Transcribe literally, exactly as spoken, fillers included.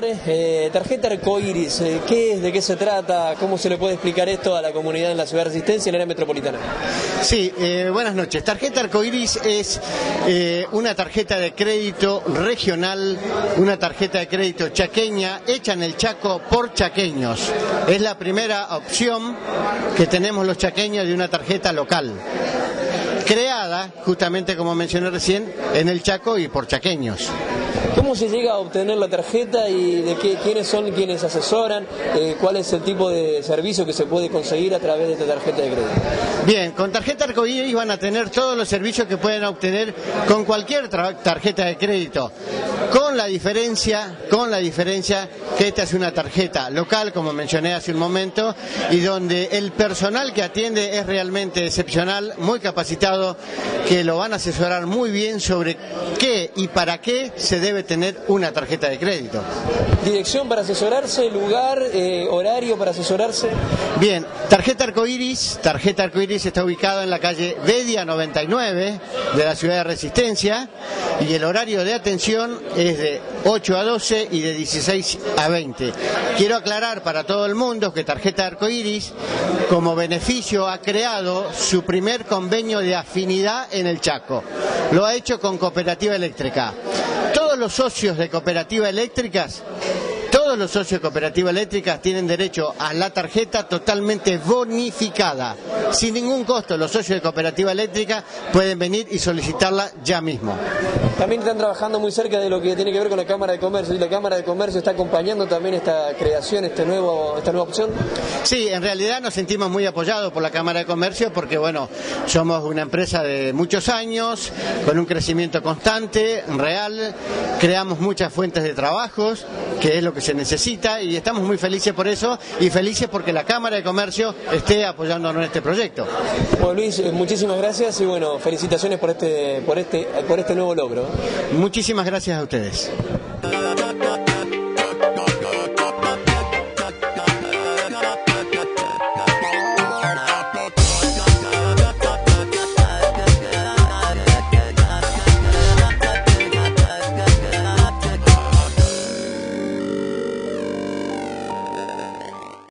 Doctor, eh, tarjeta arcoíris, eh, ¿qué es? ¿De qué se trata? ¿Cómo se le puede explicar esto a la comunidad en la ciudad de Resistencia y en el área metropolitana? Sí, eh, buenas noches. Tarjeta arcoíris es eh, una tarjeta de crédito regional, una tarjeta de crédito chaqueña, hecha en el Chaco por chaqueños. Es la primera opción que tenemos los chaqueños de una tarjeta local, creada, justamente como mencioné recién, en el Chaco y por chaqueños. ¿Cómo se llega a obtener la tarjeta y de qué, quiénes son quienes asesoran? Eh, ¿Cuál es el tipo de servicio que se puede conseguir a través de esta tarjeta de crédito? Bien, con tarjeta arcoíris van a tener todos los servicios que pueden obtener con cualquier tarjeta de crédito, con la diferencia, con la diferencia que esta es una tarjeta local, como mencioné hace un momento, y donde el personal que atiende es realmente excepcional, muy capacitado, que lo van a asesorar muy bien sobre qué y para qué se debe tener una tarjeta de crédito. Dirección para asesorarse, lugar, eh, horario para asesorarse. Bien, tarjeta arcoíris, tarjeta arcoíris está ubicada en la calle Bedia noventa y nueve de la ciudad de Resistencia, y el horario de atención es de ocho a doce y de dieciséis a veinte. Quiero aclarar para todo el mundo que Tarjeta Arcoíris, como beneficio, ha creado su primer convenio de afinidad en el Chaco. Lo ha hecho con Cooperativa Eléctrica. Todos los socios de Cooperativa Eléctricas Todos los socios de Cooperativa Eléctrica tienen derecho a la tarjeta totalmente bonificada, sin ningún costo. Los socios de Cooperativa Eléctrica pueden venir y solicitarla ya mismo. También están trabajando muy cerca de lo que tiene que ver con la Cámara de Comercio, y la Cámara de Comercio está acompañando también esta creación, este nuevo, esta nueva opción. Sí, en realidad nos sentimos muy apoyados por la Cámara de Comercio porque, bueno, somos una empresa de muchos años, con un crecimiento constante, real, creamos muchas fuentes de trabajos, que es lo que se necesita, y estamos muy felices por eso, y felices porque la Cámara de Comercio esté apoyándonos en este proyecto. Bueno, Luis, muchísimas gracias y bueno, felicitaciones por este, por este, por este nuevo logro. Muchísimas gracias a ustedes.